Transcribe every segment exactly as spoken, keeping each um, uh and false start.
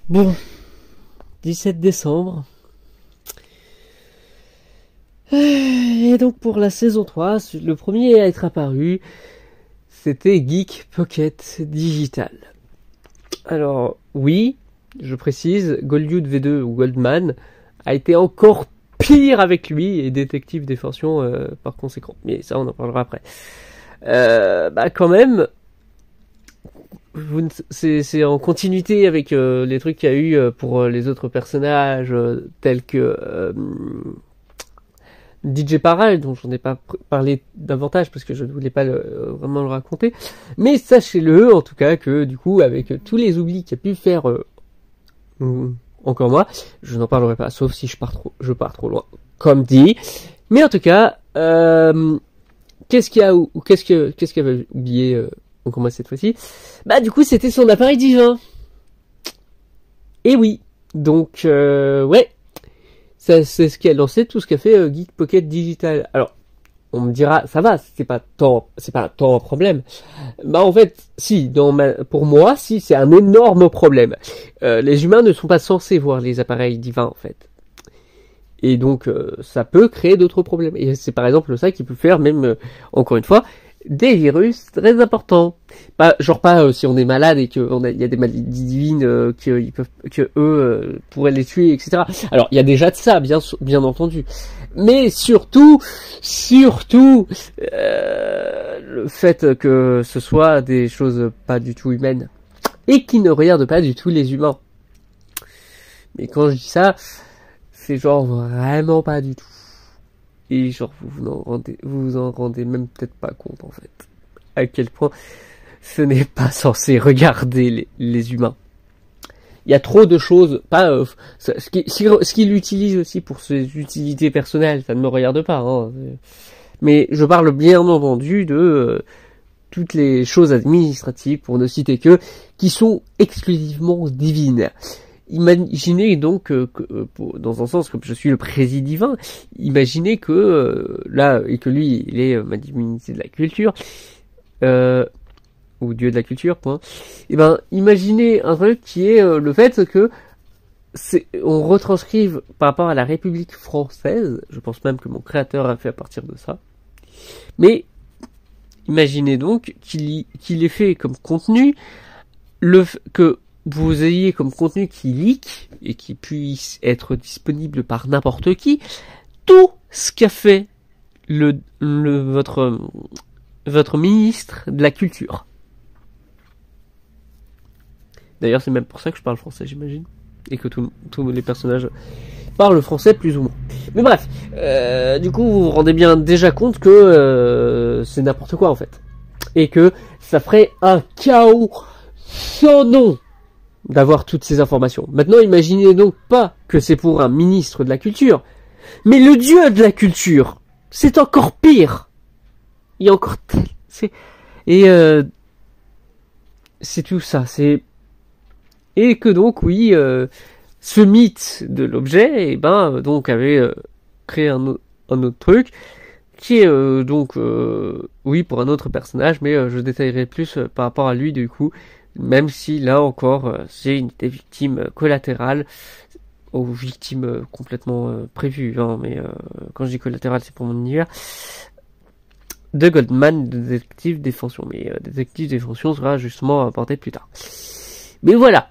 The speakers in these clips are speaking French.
Bon, dix-sept décembre. Et donc pour la saison trois, le premier à être apparu, c'était Geek Pocket Digital. Alors oui, je précise, Golddude V deux ou Goldman a été encore pire avec lui et Détective Défension euh, par conséquent. Mais ça on en parlera après. Euh, bah quand même, c'est, c'est en continuité avec euh, les trucs qu'il y a eu euh, pour euh, les autres personnages euh, tels que euh, D J Paral, dont j'en ai pas pr- parlé davantage parce que je ne voulais pas le, euh, vraiment le raconter. Mais sachez-le en tout cas que du coup avec euh, tous les oublis qu'il y a pu faire euh, euh, encore moi, je n'en parlerai pas sauf si je pars trop, je pars trop loin, comme dit. Mais en tout cas, euh, qu'est-ce qu'il y a ou, ou qu'est-ce que qu'est-ce qu'il avait oublié euh, encore moi cette fois-ci? Bah du coup c'était son appareil divin. Et oui, donc euh, ouais. Ça, c'est ce qui a lancé tout ce qu'a fait euh, Geek Pocket Digital. Alors, on me dira, ça va, c'est pas tant, c'est pas tant un problème. Bah en fait, si, dans ma, pour moi, si, c'est un énorme problème. Euh, les humains ne sont pas censés voir les appareils divins en fait. Et donc, euh, ça peut créer d'autres problèmes. Et c'est par exemple ça qui peut faire même, euh, encore une fois, des virus très importants. Pas, genre pas euh, si on est malade et qu'il y a des maladies divines euh, que, ils peuvent, que eux euh, pourraient les tuer, et cetera. Alors il y a déjà de ça, bien, bien entendu. Mais surtout, surtout, euh, le fait que ce soit des choses pas du tout humaines et qui ne regardent pas du tout les humains. Mais quand je dis ça, c'est genre vraiment pas du tout. Et genre, vous vous en rendez, vous vous en rendez même peut-être pas compte, en fait. À quel point ce n'est pas censé regarder les, les humains. Il y a trop de choses, pas, euh, ce qui, ce qu'il utilise aussi pour ses utilités personnelles, ça ne me regarde pas, hein. Mais je parle bien entendu de euh, toutes les choses administratives, pour ne citer que, qui sont exclusivement divines. Imaginez donc euh, que, euh, pour, dans un sens, comme je suis le président divin, imaginez que euh, là, et que lui, il est euh, ma divinité de la culture, euh, ou dieu de la culture, point. Et ben, imaginez un truc qui est euh, le fait que c'est, on retranscrive par rapport à la République française, je pense même que mon créateur a fait à partir de ça, mais imaginez donc qu'il, qu'il ait fait comme contenu le que vous ayez comme contenu qui leak et qui puisse être disponible par n'importe qui, tout ce qu'a fait le, le votre votre ministre de la culture. D'ailleurs, c'est même pour ça que je parle français, j'imagine, et que tous tous les personnages parlent français plus ou moins. Mais bref, euh, du coup, vous vous rendez bien déjà compte que euh, c'est n'importe quoi en fait, et que ça ferait un chaos sans nom d'avoir toutes ces informations. Maintenant, imaginez donc pas que c'est pour un ministre de la culture, mais le dieu de la culture. C'est encore pire. Il y a encore tel... c'est et euh... c'est tout ça. C'est et que donc oui, euh... ce mythe de l'objet, et ben donc avait euh, créé un, o- un autre truc qui est euh, donc euh... oui pour un autre personnage, mais euh, je détaillerai plus euh, par rapport à lui du coup. Même si là encore, euh, c'est une des victimes euh, collatérales, aux victimes euh, complètement euh, prévues, hein, mais euh, quand je dis collatéral, c'est pour mon univers, de Goldman, de Détective Défension. Mais euh, Détective Défension sera justement abordé plus tard. Mais voilà.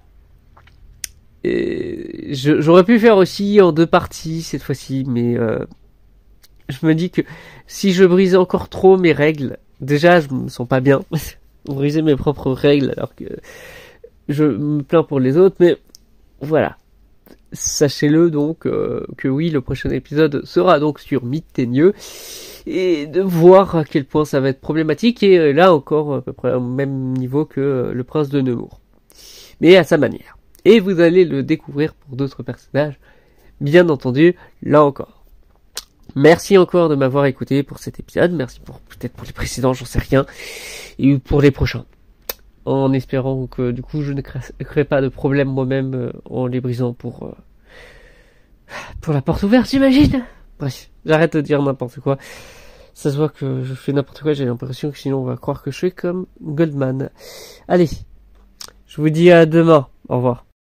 Et je, j'aurais pu faire aussi en deux parties cette fois-ci, mais euh, je me dis que si je brisais encore trop mes règles, déjà je me sens pas bien. Briser mes propres règles alors que je me plains pour les autres, mais voilà. Sachez-le donc euh, que oui, le prochain épisode sera donc sur Mythénieux et de voir à quel point ça va être problématique et euh, là encore à peu près au même niveau que euh, le prince de Nemours, mais à sa manière. Et vous allez le découvrir pour d'autres personnages, bien entendu, là encore. Merci encore de m'avoir écouté pour cet épisode. Merci pour peut-être pour les précédents, j'en sais rien. Et pour les prochains. En espérant que du coup je ne crée, crée pas de problème moi-même euh, en les brisant pour euh, pour la porte ouverte, j'imagine. Bref, j'arrête de dire n'importe quoi. Ça se voit que je fais n'importe quoi, j'ai l'impression que sinon on va croire que je suis comme Goldman. Allez, je vous dis à demain. Au revoir.